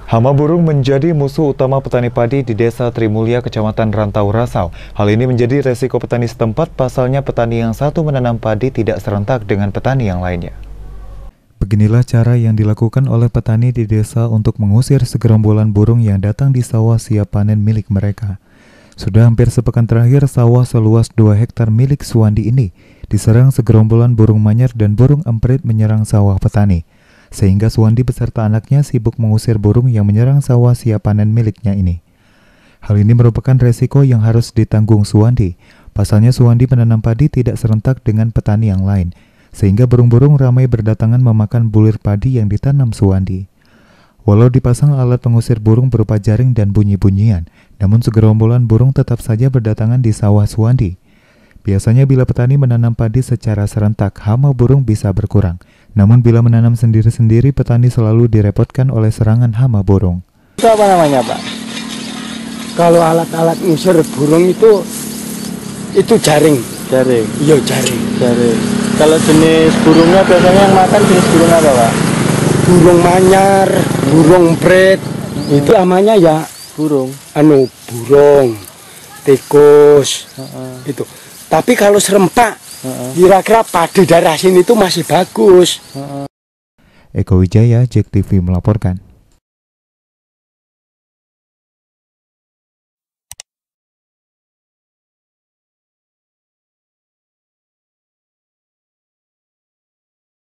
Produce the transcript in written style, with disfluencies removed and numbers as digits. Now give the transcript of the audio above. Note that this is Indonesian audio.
Hama burung menjadi musuh utama petani padi di Desa Trimulya, Kecamatan Rantau Rasau. Hal ini menjadi resiko petani setempat, pasalnya petani yang satu menanam padi tidak serentak dengan petani yang lainnya. Beginilah cara yang dilakukan oleh petani di desa untuk mengusir segerombolan burung yang datang di sawah siap panen milik mereka. Sudah hampir sepekan terakhir, sawah seluas 2 hektar milik Suwandi ini diserang segerombolan burung manyar dan burung emprit menyerang sawah petani. Sehingga Suwandi beserta anaknya sibuk mengusir burung yang menyerang sawah siap panen miliknya ini. Hal ini merupakan resiko yang harus ditanggung Suwandi. Pasalnya Suwandi menanam padi tidak serentak dengan petani yang lain, sehingga burung-burung ramai berdatangan memakan bulir padi yang ditanam Suwandi. Walau dipasang alat pengusir burung berupa jaring dan bunyi-bunyian, namun segerombolan burung tetap saja berdatangan di sawah Suwandi. Biasanya bila petani menanam padi secara serentak, hama burung bisa berkurang. Namun bila menanam sendiri-sendiri, petani selalu direpotkan oleh serangan hama burung. Itu apa namanya, Pak? Kalau alat-alat ngusir burung itu jaring. Jaring? Iya, jaring. Jaring. Kalau jenis burungnya biasanya yang makan jenis burung apa, Pak? Burung manyar, burung emprit. Itu namanya ya burung. Burung, tikus, itu. Tapi kalau serempak, kira-kira padi daerah sini itu masih bagus. Eko Wijaya, JEK TV melaporkan.